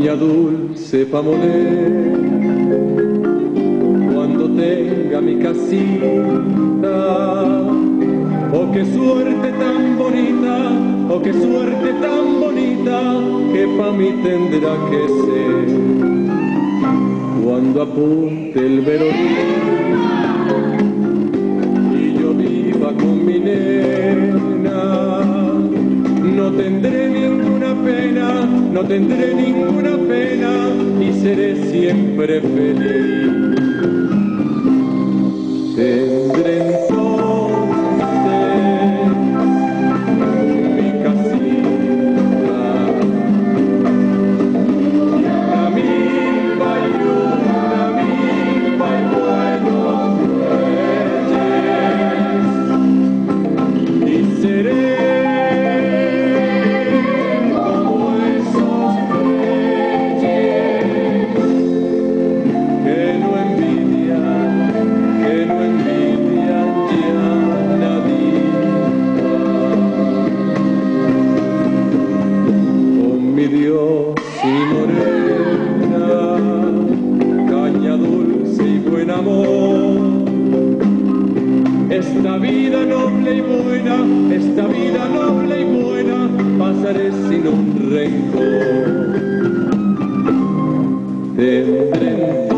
caña dulce pa' moler, cuando tenga mi casita. Oh, qué suerte tan bonita, oh, qué suerte tan bonita, que pa' mí tendrá que ser. Cuando apunte el veronil y yo viva con mi nena, no tendré ninguna pena, no tendré ninguna pena y seré siempre feliz. Tendré entonces mi casita y una milpa y buenos bueyes, y seré Dios y morena, caña dulce y buen amor. Esta vida noble y buena, esta vida noble y buena, pasaré sin un rencor. Tendré